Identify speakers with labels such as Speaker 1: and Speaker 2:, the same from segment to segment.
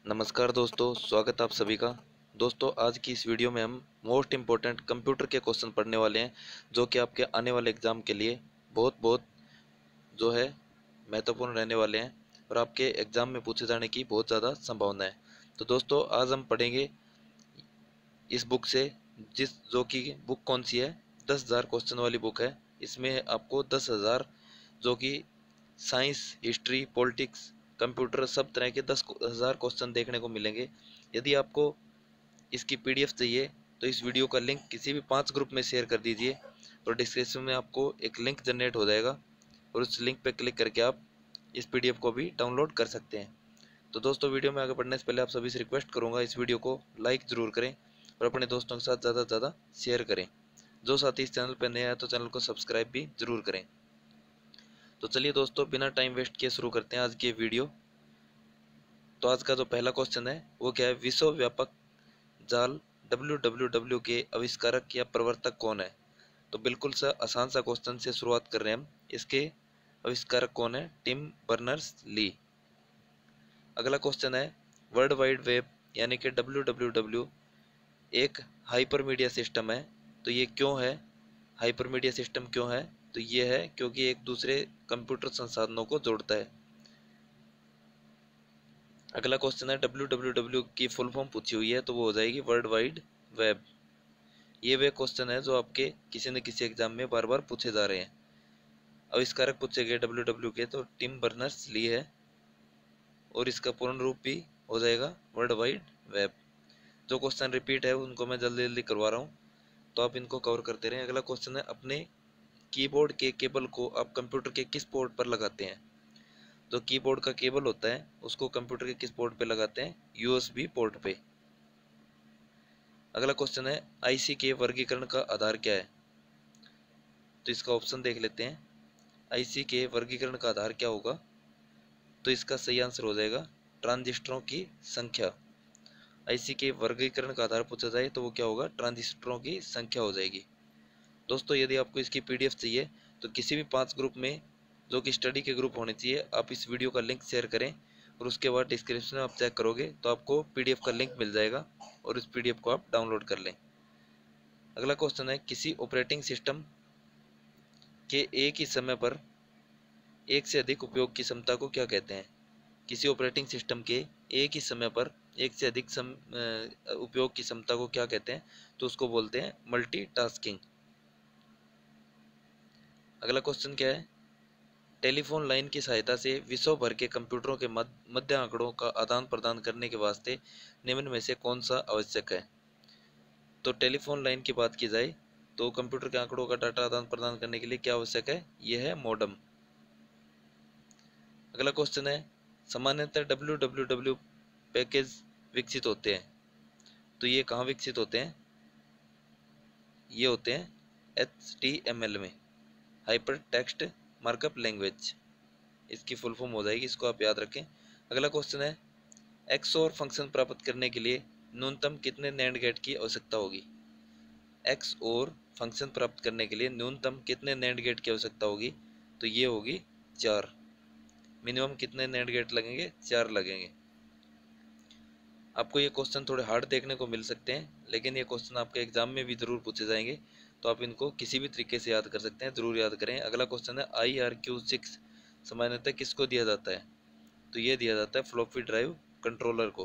Speaker 1: नमस्कार दोस्तों, स्वागत आप सभी का। दोस्तों, आज की इस वीडियो में हम मोस्ट इम्पोर्टेंट कंप्यूटर के क्वेश्चन पढ़ने वाले हैं, जो कि आपके आने वाले एग्ज़ाम के लिए बहुत बहुत जो है महत्वपूर्ण रहने वाले हैं और आपके एग्ज़ाम में पूछे जाने की बहुत ज़्यादा संभावना है। तो दोस्तों, आज हम पढ़ेंगे इस बुक से, जो कि बुक कौन सी है, 10,000 क्वेश्चन वाली बुक है। इसमें आपको 10,000 जो कि साइंस, हिस्ट्री, पॉलिटिक्स, कंप्यूटर सब तरह के 10,000 क्वेश्चन देखने को मिलेंगे। यदि आपको इसकी पीडीएफ चाहिए तो इस वीडियो का लिंक किसी भी 5 ग्रुप में शेयर कर दीजिए और डिस्क्रिप्शन में आपको एक लिंक जनरेट हो जाएगा और उस लिंक पर क्लिक करके आप इस पीडीएफ को भी डाउनलोड कर सकते हैं। तो दोस्तों, वीडियो में आगे बढ़ने से पहले आप सभी से रिक्वेस्ट करूंगा, इस वीडियो को लाइक ज़रूर करें और अपने दोस्तों के साथ ज़्यादा से ज़्यादा शेयर करें। जो साथी इस चैनल पर नए हैं तो चैनल को सब्सक्राइब भी जरूर करें। तो चलिए दोस्तों, बिना टाइम वेस्ट किए शुरू करते हैं आज की वीडियो। तो आज का जो पहला क्वेश्चन है वो क्या है, विश्व व्यापक जाल WWW के आविष्कारक या प्रवर्तक कौन है? तो बिल्कुल सा आसान सा क्वेश्चन से शुरुआत कर रहे हैं हम। इसके आविष्कारक कौन है? Tim Berners Lee. अगला क्वेश्चन है, वर्ल्ड वाइड वेब यानी कि WWW एक हाइपरमीडिया सिस्टम है, तो ये क्यों है? हाइपरमीडिया सिस्टम क्यों है? तो ये है क्योंकि एक दूसरे कंप्यूटर संसाधनों को जोड़ता है। अगला क्वेश्चन है, WWW की फुल फॉर्म पूछी हुई है, तो वो हो जाएगी वर्ल्ड वाइड वेब। ये वे क्वेश्चन है जो आपके किसी न किसी एग्जाम में बार बार पूछे जा रहे हैं। आविष्कारक पूछे गए WWW के तो टिम बर्नर्स ली है और इसका पूर्ण रूप भी हो जाएगा वर्ल्ड वाइड वेब। जो क्वेश्चन रिपीट है उनको मैं जल्दी जल्दी करवा रहा हूँ, तो आप इनको कवर करते रहें। अगला क्वेश्चन है, अपने कीबोर्ड के केबल को आप कंप्यूटर के किस पोर्ट पर लगाते हैं? जो कीबोर्ड का केबल होता है उसको कंप्यूटर के किस पोर्ट पे लगाते हैं? USB पोर्ट पे। अगला क्वेश्चन है, आईसी के वर्गीकरण का आधार क्या है? तो इसका ऑप्शन देख लेते हैं। आईसी के वर्गीकरण का आधार क्या होगा? तो इसका सही आंसर हो जाएगा ट्रांजिस्टरों की संख्या। आईसी के वर्गीकरण का आधार पूछा जाए तो वो क्या होगा? ट्रांजिस्टरों की संख्या हो जाएगी। दोस्तों, यदि आपको इसकी पीडीएफ चाहिए तो किसी भी 5 ग्रुप में, जो कि स्टडी के ग्रुप होने चाहिए, आप इस वीडियो का लिंक शेयर करें और उसके बाद डिस्क्रिप्शन में आप चेक करोगे तो आपको पीडीएफ का लिंक मिल जाएगा और उस पीडीएफ को आप डाउनलोड कर लें। अगला क्वेश्चन है, किसी ऑपरेटिंग सिस्टम के एक ही समय पर एक से अधिक उपयोग की क्षमता को क्या कहते हैं? किसी ऑपरेटिंग सिस्टम के एक ही समय पर एक से अधिक उपयोग की क्षमता को क्या कहते हैं? तो उसको बोलते हैं मल्टीटास्किंग। अगला क्वेश्चन क्या है, टेलीफोन लाइन की सहायता से विश्व भर के कंप्यूटरों के मध्य आंकड़ों का आदान प्रदान करने के वास्ते निम्न में से कौन सा आवश्यक है? तो टेलीफोन लाइन की बात की जाए तो कंप्यूटर के आंकड़ों का डाटा आदान प्रदान करने के लिए क्या आवश्यक है? यह है मॉडेम। अगला क्वेश्चन है, सामान्यतः WWW पैकेज विकसित होते हैं, तो ये कहाँ विकसित होते हैं? ये होते हैं HTML में, हाइपर टेक्स्ट मार्कअप लैंग्वेज। इसकी फुल फॉर्म हो जाएगी, इसको आप याद रखें। अगला क्वेश्चन है, XOR फंक्शन प्राप्त करने के लिए न्यूनतम कितने नैंड गेट की आवश्यकता होगी? XOR फंक्शन प्राप्त करने के लिए न्यूनतम कितने नैंड गेट की आवश्यकता होगी? तो ये होगी 4। मिनिमम कितने नैंड गेट लगेंगे? 4 लगेंगे। आपको ये क्वेश्चन थोड़े हार्ड देखने को मिल सकते हैं, लेकिन ये क्वेश्चन आपके एग्जाम में भी जरूर पूछे जाएंगे, तो आप इनको किसी भी तरीके से याद कर सकते हैं, जरूर याद करें। अगला क्वेश्चन है, IRQ6 सामान्यतः किसको दिया जाता है? तो ये दिया जाता है फ्लॉपी ड्राइव कंट्रोलर को।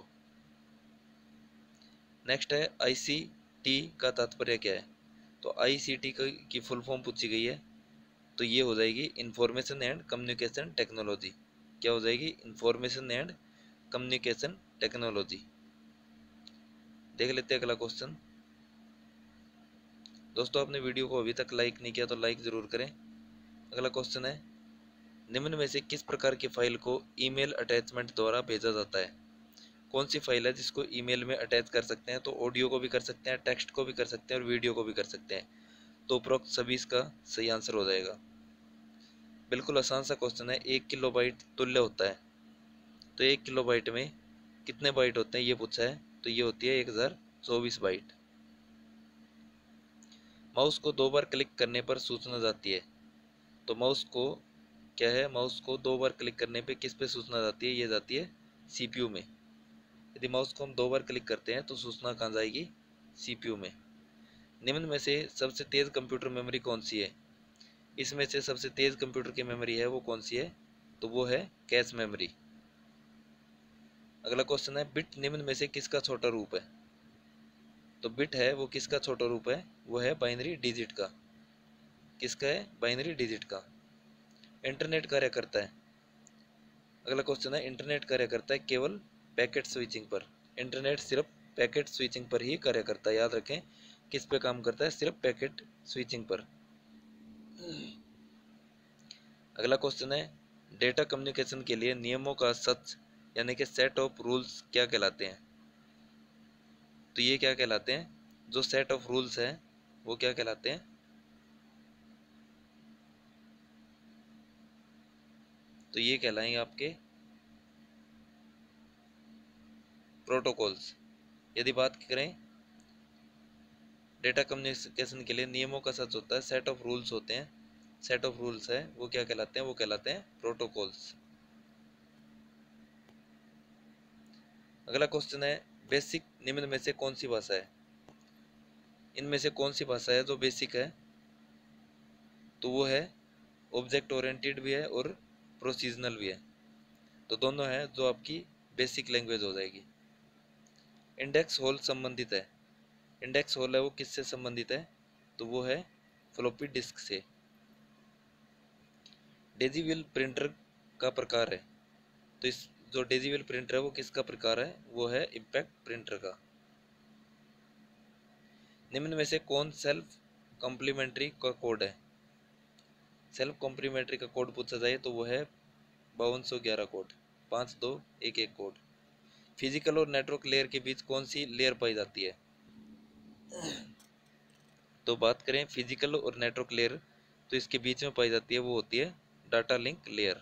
Speaker 1: नेक्स्ट है, ICT का तात्पर्य क्या है? तो ICT की फुल फॉर्म पूछी गई है, तो ये हो जाएगी इंफॉर्मेशन एंड कम्युनिकेशन टेक्नोलॉजी। क्या हो जाएगी? Information and communication technology. देख लेते हैं अगला क्वेश्चन। दोस्तों, आपने वीडियो को अभी तक लाइक नहीं किया तो लाइक जरूर करें। अगला क्वेश्चन है, निम्न में से किस प्रकार की फाइल को ईमेल अटैचमेंट द्वारा भेजा जाता है? कौन सी फाइल है जिसको ईमेल में अटैच कर सकते हैं? तो ऑडियो को भी कर सकते हैं, टेक्स्ट को भी कर सकते हैं और वीडियो को भी कर सकते हैं। तो उपरोक्त सभी इसका सही आंसर हो जाएगा। बिल्कुल आसान सा क्वेश्चन है, 1 किलोबाइट तुल्य होता है, तो 1 किलोबाइट में कितने बाइट होते हैं ये पूछा है, तो ये होती है 1024 बाइट। माउस को 2 बार क्लिक करने पर सूचना जाती है, तो माउस को क्या है, माउस को 2 बार क्लिक करने पे किस पे सूचना जाती है? ये जाती है CPU में। यदि माउस को हम 2 बार क्लिक करते हैं तो सूचना कहाँ जाएगी, CPU में। निम्न में से सबसे तेज कंप्यूटर मेमोरी कौन सी है? इसमें से सबसे तेज कंप्यूटर की मेमोरी है वो कौन सी है? तो वो है कैश मेमोरी। अगला क्वेश्चन है, बिट निम्न में से किसका छोटा रूप है? तो बिट है वो किसका छोटा रूप है? वो है बाइनरी डिजिट का। किसका है? बाइनरी डिजिट का। इंटरनेट कार्य करता है। अगला क्वेश्चन है, इंटरनेट कार्य करता है केवल पैकेट स्विचिंग पर। इंटरनेट सिर्फ पैकेट स्विचिंग पर ही कार्य करता है, याद रखें। किस पे काम करता है? सिर्फ पैकेट स्विचिंग पर। अगला क्वेश्चन है, डेटा कम्युनिकेशन के लिए नियमों का सच यानी कि सेट ऑफ रूल्स क्या कहलाते हैं? तो ये क्या कहलाते हैं? जो सेट ऑफ रूल्स है वो क्या कहलाते हैं? तो ये कहलाएंगे आपके प्रोटोकॉल्स। यदि बात करें डेटा कम्युनिकेशन के लिए नियमों का सच होता है, सेट ऑफ रूल्स होते हैं, सेट ऑफ रूल्स है वो क्या कहलाते हैं? वो कहलाते हैं प्रोटोकॉल्स। अगला क्वेश्चन है, बेसिक निम्न में से कौन सी भाषा है? इनमें से कौन सी भाषा है जो बेसिक है? तो वो है ऑब्जेक्ट ओरिएंटेड भी है और प्रोसीजनल भी है। तो दोनों है जो आपकी बेसिक लैंग्वेज हो जाएगी। इंडेक्स होल संबंधित है। इंडेक्स होल है वो किससे संबंधित है? तो वो है फ्लॉपी डिस्क से। डेजीविल प्रिंटर का प्रकार है। तो इस जो डेजीविल प्रिंटर है वो किसका प्रकार है? वो है इम्पैक्ट प्रिंटर का। निम्न में से कौन सेल्फ कॉम्प्लीमेंट्री का कोड है? सेल्फ कॉम्प्लीमेंट्री का कोड पूछा जाए तो वो है 5211 कोड, 5211 कोड। फिजिकल और नेटवर्क लेयर के बीच कौन सी लेयर पाई जाती है? तो बात करें फिजिकल और नेटवर्क लेयर, तो इसके बीच में पाई जाती है वो होती है डाटा लिंक लेयर।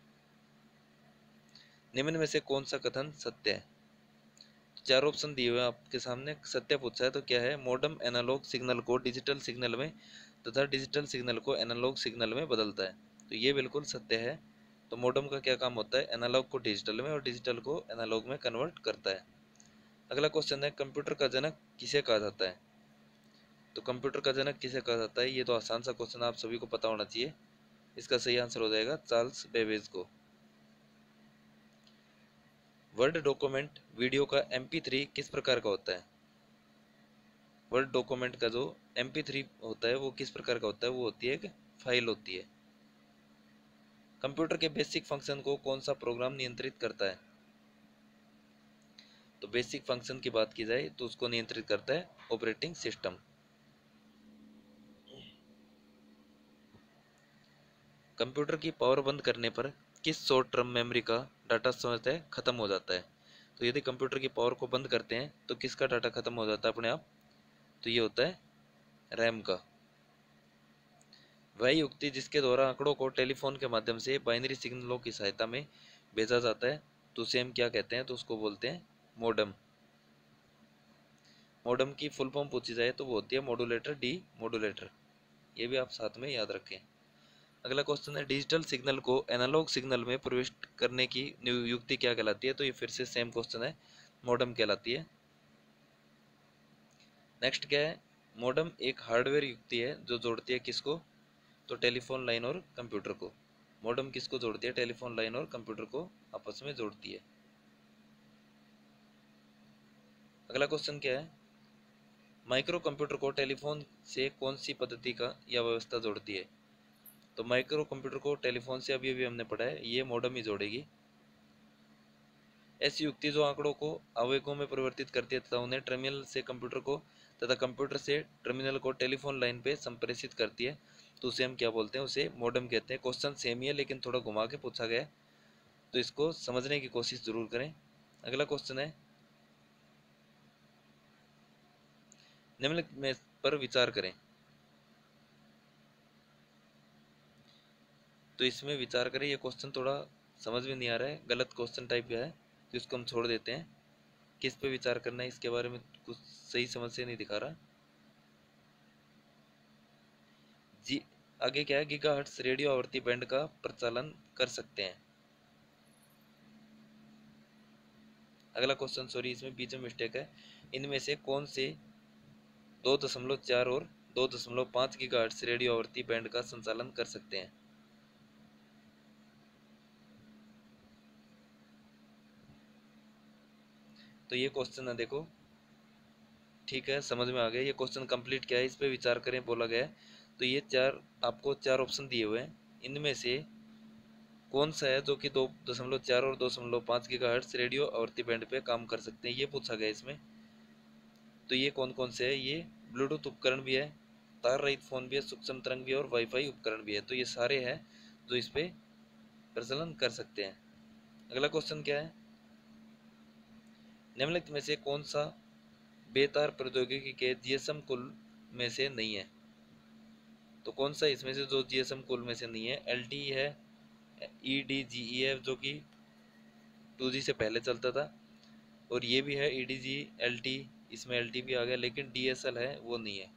Speaker 1: निम्न में से कौन सा कथन सत्य है? तो 4 ऑप्शन दिए हुए हैं आपके सामने, सत्य पूछा है तो क्या है? मॉडेम एनालॉग सिग्नल को डिजिटल सिग्नल में तथा डिजिटल सिग्नल को एनालॉग सिग्नल में बदलता है। तो ये बिल्कुल सत्य है। तो मॉडेम का क्या काम होता है? एनालॉग को डिजिटल में और डिजिटल को एनालॉग में कन्वर्ट करता है। अगला क्वेश्चन है, कंप्यूटर का जनक किसे कहा जाता है? तो कंप्यूटर का जनक किसे कहा जाता है? ये तो आसान सा क्वेश्चन, आप सभी को पता होना चाहिए। इसका सही आंसर हो जाएगा चार्ल्स बेबेज को। वर्ड डॉक्यूमेंट वीडियो का MP3 किस प्रकार का होता है? वर्ड डॉक्यूमेंट का जो MP3 होता है वो किस प्रकार का होता है? वो होती है एक फाइल होती है। कंप्यूटर के बेसिक फंक्शन को कौन सा प्रोग्राम नियंत्रित करता है? तो बेसिक फंक्शन की बात की जाए तो उसको नियंत्रित करता है ऑपरेटिंग सिस्टम। कंप्यूटर की पावर बंद करने पर किस शॉर्ट टर्म मेमोरी का डाटा स्वतः खत्म हो जाता है? तो यदि कंप्यूटर की पावर को बंद करते हैं तो किसका डाटा खत्म हो जाता है अपने आप? तो ये होता है रैम का। वह युक्ति जिसके द्वारा आंकड़ों को टेलीफोन के माध्यम से बाइनरी सिग्नलों की सहायता में भेजा जाता है, तो उसे हम क्या कहते हैं? तो उसको बोलते हैं मॉडेम। मॉडेम की फुल फॉर्म पूछी जाए तो वो होती है मॉड्यूलेटर डी मॉड्यूलेटर। ये भी आप साथ में याद रखें। अगला क्वेश्चन है, डिजिटल सिग्नल को एनालॉग सिग्नल में प्रविष्ट करने की युक्ति क्या कहलाती है? तो ये फिर से सेम क्वेश्चन है, मॉडेम कहलाती है। नेक्स्ट क्या है? मॉडेम एक हार्डवेयर युक्ति है जो जोड़ती है किसको? तो टेलीफोन लाइन और कंप्यूटर को। मॉडेम किसको जोड़ती है? टेलीफोन लाइन और कंप्यूटर को आपस में जोड़ती है। अगला क्वेश्चन क्या है? माइक्रो कंप्यूटर को टेलीफोन से कौन सी पद्धति का या व्यवस्था जोड़ती है? तो माइक्रो कंप्यूटर को टेलीफोन से अभी अभी हमने पढ़ा है, ये मॉडेम ही जोड़ेगी। ऐसी युक्ति जो आंकड़ों को आवेगों में परिवर्तित करती है तथा उन्हें टर्मिनल से कंप्यूटर को तथा कंप्यूटर से टर्मिनल को टेलीफोन लाइन पे संप्रेषित करती है, तो उसे हम क्या बोलते हैं? उसे मॉडेम कहते हैं। क्वेश्चन सेम ही है लेकिन थोड़ा घुमा के पूछा गया है, तो इसको समझने की कोशिश जरूर करें। अगला क्वेश्चन है, निम्न में पर विचार करें। तो इसमें विचार करें, ये क्वेश्चन थोड़ा समझ में नहीं आ रहा है, गलत क्वेश्चन टाइप का है, तो इसको हम छोड़ देते हैं। किस पे विचार करना है इसके बारे में कुछ सही समझ से नहीं दिखा रहा जी। आगे क्या है? गीगाहर्ट्ज रेडियो आवर्ती बैंड का प्रचालन कर सकते हैं। अगला क्वेश्चन, सॉरी इसमें बीच में मिस्टेक है, इनमें से कौन से 2.4 और 2.5 गीगाहर्ट्ज रेडियो आवर्ती बैंड का संचालन कर सकते हैं? तो ये क्वेश्चन है, देखो ठीक है, समझ में आ गया। ये क्वेश्चन कंप्लीट क्या है, इस पे विचार करें बोला गया है। तो ये आपको चार ऑप्शन दिए हुए हैं, इनमें से कौन सा है जो कि 2.4 और 2.5 गीगाहर्ट्ज रेडियो आवर्ती बैंड पे काम कर सकते हैं, ये पूछा गया इसमें। तो ये कौन कौन से है, ये ब्लूटूथ उपकरण भी है, तार रहित फोन भी है, सूक्ष्म तरंग भी है और वाईफाई उपकरण भी है। तो ये सारे हैं जो इस पे प्रचलन कर सकते हैं। अगला क्वेश्चन क्या है, निम्नलिखित में से कौन सा बेतार प्रौद्योगिकी के जीएसएम कुल में से नहीं है? तो कौन सा इसमें से जो जीएसएम कुल में से नहीं है? एलटीई है, ईडीजीई है जो कि 2G से पहले चलता था, और ये भी है ईडीजी एलटी, इसमें एलटी भी आ गया, लेकिन डीएसएल है वो नहीं है।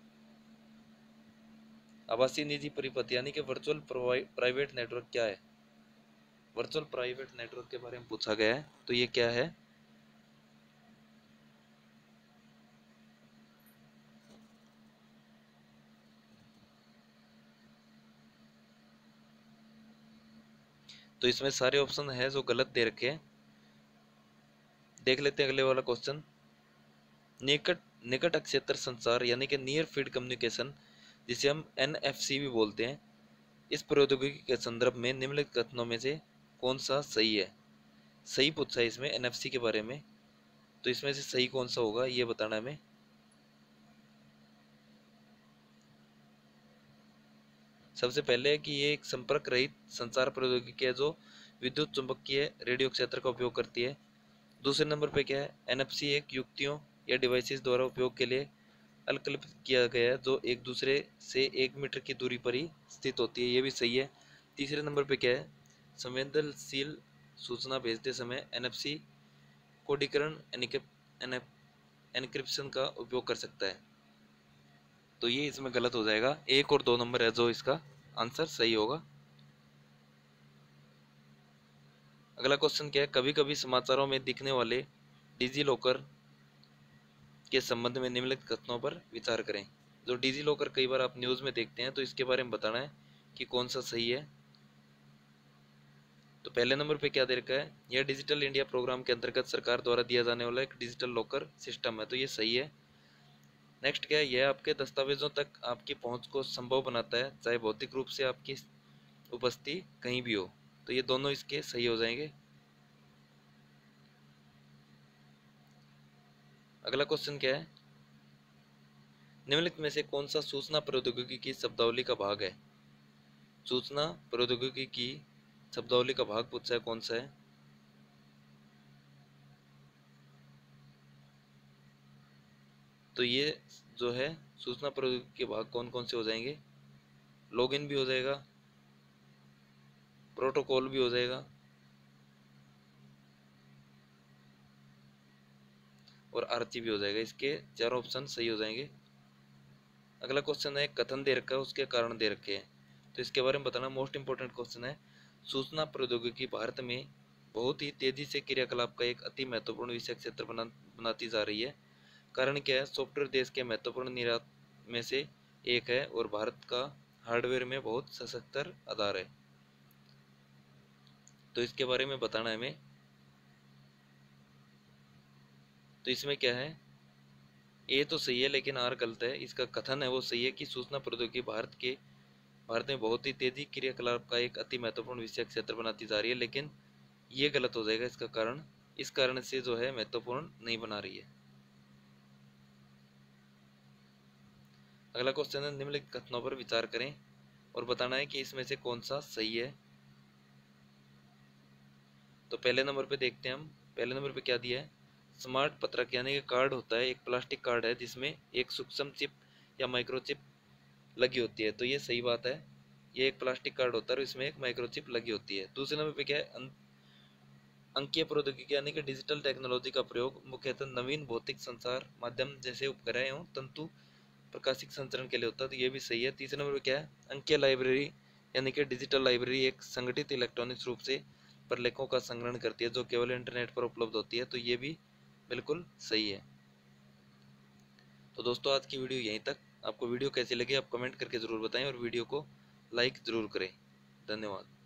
Speaker 1: आभासी निजी परिपथ यानी कि वर्चुअल प्राइवेट नेटवर्क क्या है? वर्चुअल प्राइवेट नेटवर्क के बारे में पूछा गया है, तो ये क्या है? तो इसमें सारे ऑप्शन है जो गलत दे रखे हैं। देख लेते हैं अगले वाला क्वेश्चन, निकट निकट क्षेत्र संचार यानी कि नियर फील्ड कम्युनिकेशन, जिसे हम एनएफसी भी बोलते हैं, इस प्रौद्योगिकी के संदर्भ में निम्नलिखित कथनों में से कौन सा सही है? सही पूछा है इसमें एनएफसी के बारे में, तो इसमें से सही कौन सा होगा ये बताना है हमें। सबसे पहले है कि ये एक संपर्क रहित संचार प्रौद्योगिकी है जो विद्युत चुंबकीय रेडियो क्षेत्र का उपयोग करती है। दूसरे नंबर पे क्या है, एनएफसी एक युक्तियों या डिवाइसेस द्वारा उपयोग के लिए अल्पकल्पित किया गया है जो एक दूसरे से 1 मीटर की दूरी पर ही स्थित होती है, ये भी सही है। तीसरे नंबर पे क्या है, संवेदनशील सूचना भेजते समय एनएफसी कोडीकरण एन्क्रिप्शन का उपयोग कर सकता है, तो ये इसमें गलत हो जाएगा। 1 और 2 नंबर है जो इसका आंसर सही होगा। अगला क्वेश्चन क्या है, कभी कभी समाचारों में दिखने वाले डिजी लॉकर के संबंध में निम्नलिखित कथनों पर विचार करें। जो डिजी लॉकर कई बार आप न्यूज़ में देखते हैं, तो इसके बारे में बताना है कि कौन सा सही है। तो पहले नंबर पे क्या दे रखा है, यह डिजिटल इंडिया प्रोग्राम के अंतर्गत सरकार द्वारा दिया जाने वाला एक डिजिटल लॉकर सिस्टम है, तो ये सही है। नेक्स्ट क्या है, यह आपके दस्तावेजों तक आपकी पहुंच को संभव बनाता है चाहे भौतिक रूप से आपकी उपस्थिति कहीं भी हो, तो ये दोनों इसके सही हो जाएंगे। अगला क्वेश्चन क्या है, निम्नलिखित में से कौन सा सूचना प्रौद्योगिकी की शब्दावली का भाग है? सूचना प्रौद्योगिकी की शब्दावली का भाग पूछा है, कौन सा है? तो ये जो है सूचना प्रौद्योगिकी के भाग कौन कौन से हो जाएंगे, लॉगिन भी हो जाएगा, प्रोटोकॉल भी हो जाएगा और आरती भी हो जाएगा। इसके चार ऑप्शन सही हो जाएंगे। अगला क्वेश्चन है, कथन दे रखा है उसके कारण दे रखे हैं, तो इसके बारे में बताना। मोस्ट इंपोर्टेंट क्वेश्चन है, सूचना प्रौद्योगिकी भारत में बहुत ही तेजी से क्रियाकलाप का एक अति महत्वपूर्ण विषय क्षेत्र बनाती जा रही है। कारण क्या है, सॉफ्टवेयर देश के महत्वपूर्ण निर्यात में से एक है और भारत का हार्डवेयर में बहुत सशक्त आधार है, तो इसके बारे में बताना है हमें। तो इसमें क्या है, ए तो सही है लेकिन आर गलत है। इसका कथन है वो सही है कि सूचना प्रौद्योगिकी भारत में बहुत ही तेजी क्रियाकलाप का एक अति महत्वपूर्ण विषय क्षेत्र बनाती जा रही है, लेकिन ये गलत हो जाएगा। इसका कारण इस कारण से जो है महत्वपूर्ण नहीं बना रही है। अगला क्वेश्चन है, निम्नलिखित कथनों पर विचार करें और बताना है कि इसमें से कौन सा सही है। तो पहले नंबर पे देखते हैं हम, पहले नंबर पे क्या दिया है, स्मार्ट पत्रक यानी कि कार्ड होता है, एक प्लास्टिक कार्ड है जिसमें एक सूक्ष्म चिप या माइक्रोचिप लगी होती है, तो ये सही बात है। ये एक प्लास्टिक कार्ड होता है और इसमें एक माइक्रोचिप लगी होती है। दूसरे नंबर पे क्या है, अंकीय प्रौद्योगिकी यानी कि डिजिटल टेक्नोलॉजी का प्रयोग मुख्यतः नवीन भौतिक संचार माध्यम जैसे उपग्रह एवं तंतु प्रकाशिक संचरण के लिए होता है, तो ये भी सही है। तीसरे नंबर पे क्या है, अंकीय लाइब्रेरी यानी कि डिजिटल लाइब्रेरी एक संगठित इलेक्ट्रॉनिक्स रूप से प्रलेखों का संग्रहण करती है जो केवल इंटरनेट पर उपलब्ध होती है, तो ये भी बिल्कुल सही है। तो दोस्तों आज की वीडियो यहीं तक। आपको वीडियो कैसी लगी आप कमेंट करके ज़रूर बताएं और वीडियो को लाइक ज़रूर करें। धन्यवाद।